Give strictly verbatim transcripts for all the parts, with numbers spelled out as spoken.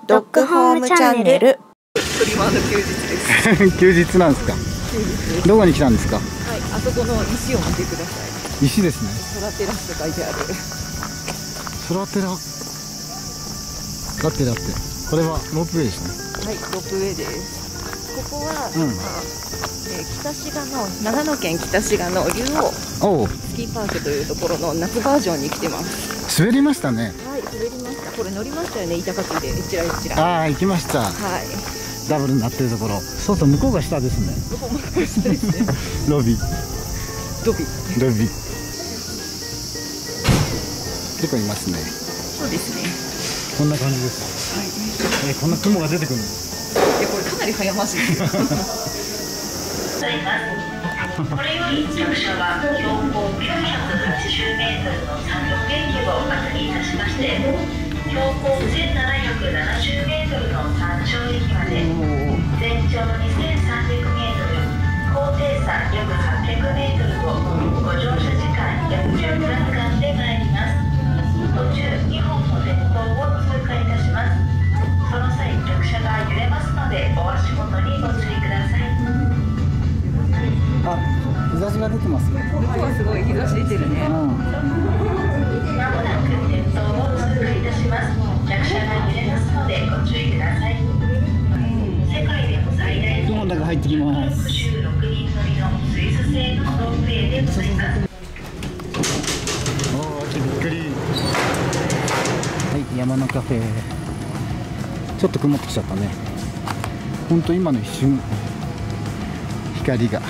ドッグホームチャンネル。 トリマーの休日です。 休日なんですか。どこに来たんですか。はい、 あそこの石を見てください。 石ですね。 ソラテラスと書いてある。 ソラテラ。ラテラって。これはロープウェイですね。 はい、ロープウェイです。ここは、うん、えー、北志賀の長野県北志賀の竜王スキーパークというところの夏バージョンに来てます。 滑りましたね。 はい、滑りました。これ乗りましたよね、板かきで。一ら一ら。 ああ、行きました。はい。ダブルになってるところ。そうそう、向こうが下ですね。 向こうが下ですね。 ロビー。 ロビー。 ロビー。結構いますね。 そうですね。 こんな感じです。はい。えー、こんな雲が出てくるの。 いや、これかなり早ましいですよ。 これより着車は標高きゅうひゃくはちじゅうメートルの山麓駅を後にいたしまして、標高せんななひゃくななじゅうメートルの山頂駅まで全長にせんさんびゃくメートル、高低差約はっぴゃくメートルをご乗車時間約じゅっぷんかんで参ります。途中にほんの鉄塔を通過いたします。その際直車が揺れますのでお足元にご注意ください。 あ、日差しが出てますね。 向こうはすごい日差し出てるね。うん、 まもなく鉄塔を通過いたします。客車が揺れますのでご注意ください。世界でも最大雲の中入ってきます。 ろくじゅうろくにん乗りのスイス製のロープウェイでございます。 おー、びっくり。はい、山のカフェ。ちょっと曇ってきちゃったね。ほんと今の一瞬光が。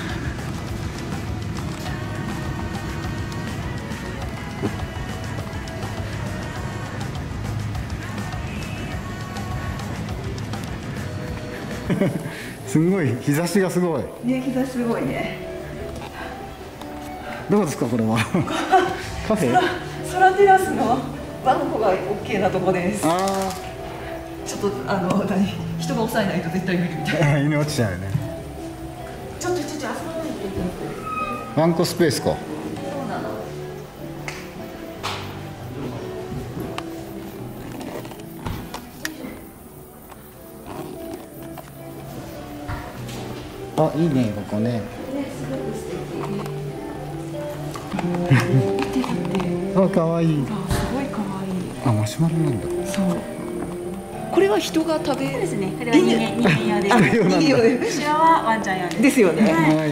すごい日差しがすごい。 ね、日差しすごいね。 どうですかこれは。カフェ？ ソラテラスのバンコがオッケーなとこです。 ああ。 ちょっとあの何人が抑えないと絶対無理みたいな。 犬落ちちゃうよね。 ちょっとちょっと遊ばないといけない。 ワンコスペースか。 そうなの。 あ、いいねここね。 ね、すごく素敵。 あ、可愛い。 あ、すごい可愛い。 あ、マシュマロなんだ。 そう。これは人が食べる。 そうですね。これは人間人間用です。 人間用で。 後ろはワンちゃん用です。 ですよね。 はい。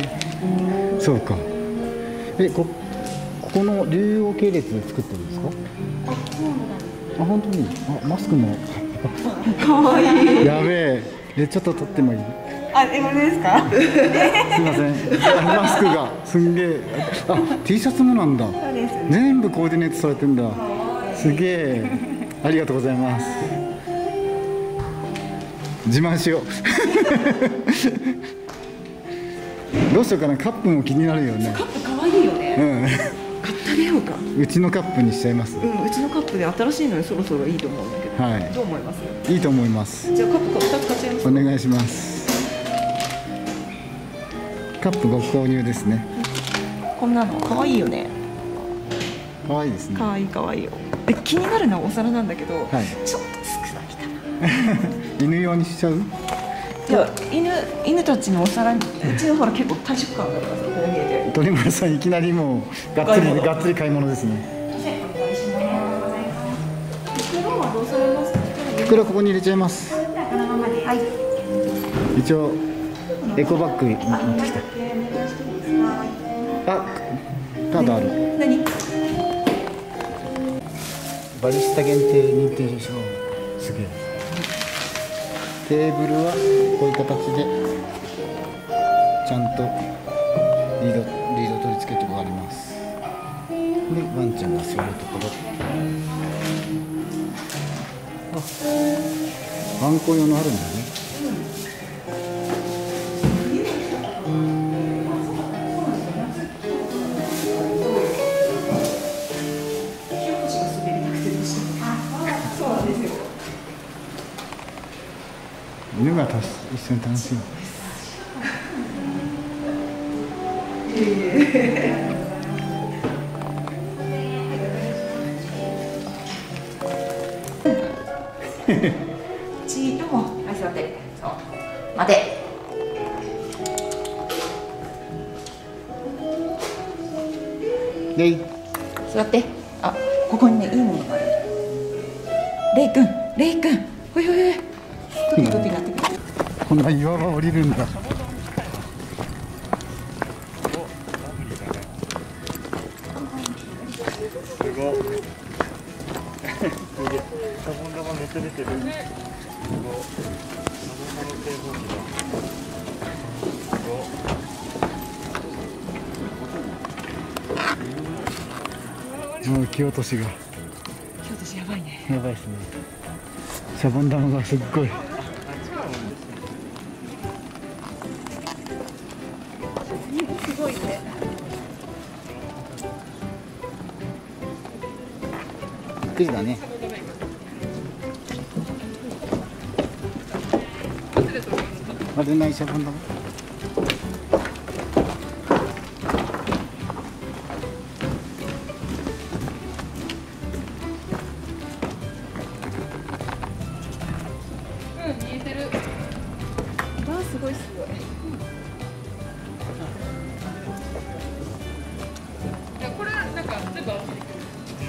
そうか。え、こここの竜王系列で作ってるんですか？ あ、そうなんです。 あ、本当に。あ、マスクも。 可愛い。 やべえ。え、ちょっと撮ってもいい？ あ、英語ですか？ すいません。マスクがすんげえ。あ、T シャツもなんだ。 そうです。 全部コーディネートされてんだ。すげえ。ありがとうございます。自慢しよう。どうしようかな。カップも気になるよね。 カップ可愛いよね。 うん。 買ってあげようか。 うちのカップにしちゃいます。 うん、うちのカップで新しいのにそろそろいいと思うんだけど。 はい。 どう思います？ いいと思います。 じゃあカップふたつ買っちゃいます。 お願いします。カップご購入ですね。 こんなの可愛いよね。 可愛いですね。 可愛い可愛いよ。で、気になるのはお皿なんだけど、 はい、 ちょっと少ないかな。 犬用にしちゃう？ いや、犬犬たちのお皿に、うちのほら結構大食感がありますよ。これ見えて。 鳥村さんいきなりもうがっつりがっつり買い物ですね。 お願いします。袋はどうされますか？ 袋ここに入れちゃいます。 このままで。はい。 一応エコバッグ持ってきた。あ、カードある。 何？ バリスタ限定認定証。すげえ。テーブルはこういう形でちゃんとリードリード取り付けとかあります。で、ワンちゃんが座るところ。あ、ワンコ用のあるんだね。犬がたし一緒に楽しむ。 ちとも、はい座って、そう待て。 レイ座って。あ、ここにねいいものがある。レイくん、レイくん、ほいほいほい。トキトキなってくる。 こんな岩場降りるんだ。 すごい。シャボン玉めっちゃ出てる。すごい。シャボン玉の製法機だ。すごい。 もう木落としが。 今日私やばいね。 やばいですね。シャボン玉がすっごい。 すごいね。 びっくりだね。割れないシャボン玉。 うん、見えてる。わあ、すごいすごい。いや、これなんか全部合わせてくる。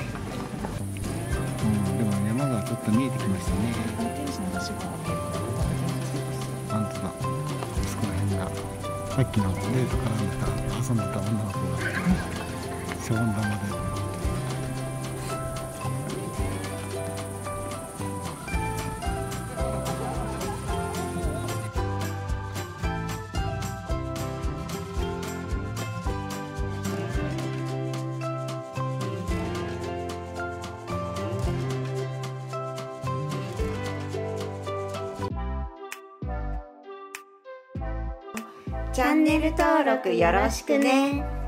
うん、でも山がちょっと見えてきましたね。 天使の橋が見える。 本当だ。そこら辺がさっきのデートから見た遊んでた女の子がシャボン玉で。 チャンネル登録よろしくね。